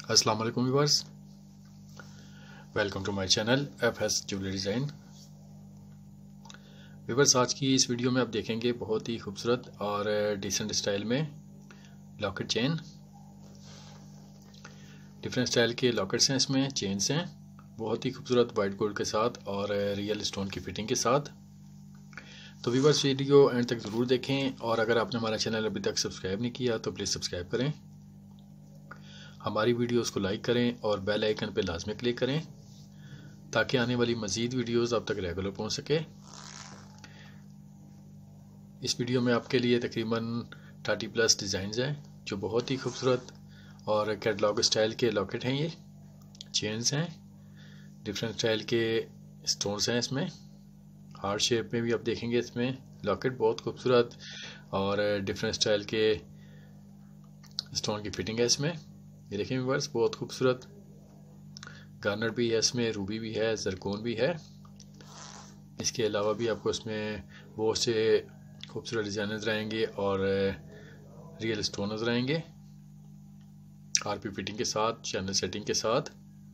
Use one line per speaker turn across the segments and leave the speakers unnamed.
अस्सलाम वालेकुम viewers, welcome to my channel FS jewellery design. Viewers, आज की इस वीडियो में आप देखेंगे बहुत ही खूबसूरत और डिसेंट स्टाइल में लॉकेट चेन। डिफरेंट स्टाइल के लॉकेट्स हैं, इसमें चेन्स हैं, बहुत ही खूबसूरत वाइट गोल्ड के साथ और रियल स्टोन की फिटिंग के साथ। तो व्यूअर्स, वीडियो एंड तक ज़रूर देखें और अगर आपने हमारा चैनल अभी तक सब्सक्राइब नहीं किया तो प्लीज़ सब्सक्राइब करें, हमारी वीडियोस को लाइक करें और बेल आइकन पर लाजमी क्लिक करें ताकि आने वाली मज़ीद वीडियोस आप तक रेगुलर पहुंच सके। इस वीडियो में आपके लिए तकरीबन 30+ डिज़ाइंस हैं जो बहुत ही खूबसूरत और कैटलॉग स्टाइल के लॉकेट हैं। ये चेन्स हैं, डिफरेंट स्टाइल के स्टोन्स हैं, इसमें हार्ट शेप में भी आप देखेंगे। इसमें लॉकेट बहुत खूबसूरत और डिफरेंट स्टाइल के स्टोन की फिटिंग है इसमें। ये देखें व्यूअर्स, बहुत खूबसूरत गार्नेट भी है इसमें, रूबी भी है, जरकोन भी है। इसके अलावा भी आपको इसमें बहुत से खूबसूरत डिज़ाइन नजर आएंगे और रियल स्टोन नजर आएंगे, आरपी फिटिंग के साथ, चैनल सेटिंग के साथ।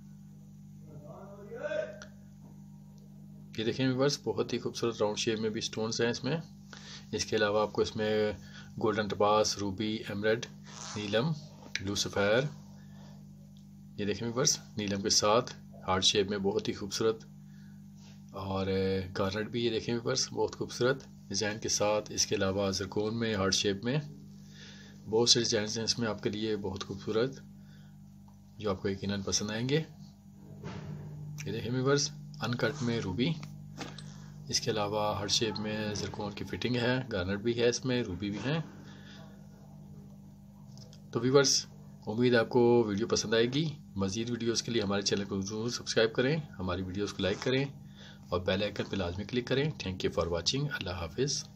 ये देखें व्यूअर्स, बहुत ही खूबसूरत राउंड शेप में भी स्टोन्स हैं इसमें। इसके अलावा आपको इसमें गोल्डन टपास, रूबी, एमरेड, नीलम, ब्लू सफ़ायर, ये देखें व्यूअर्स, नीलम के साथ हार्ट शेप में बहुत ही खूबसूरत और गार्नेट भी, ये देखें व्यूअर्स, बहुत खूबसूरत डिज़ाइन के साथ। इसके अलावा जरकोन में हार्ट शेप में बहुत से डिज़ाइन हैं इसमें आपके लिए बहुत खूबसूरत, जो आपको यकीनन पसंद आएंगे। ये देखें व्यूअर्स, अनकट में रूबी, इसके अलावा हार्ट शेप में जरकोन की फिटिंग है, गार्नेट भी है इसमें, रूबी भी है। तो व्यूअर्स, उम्मीद आपको वीडियो पसंद आएगी। मज़ीद वीडियोस के लिए हमारे चैनल को ज़रूर सब्सक्राइब करें, हमारी वीडियोस को लाइक करें और बेल आइकन पर लाजमी क्लिक करें। Thank you for watching. अल्लाह हाफिज़।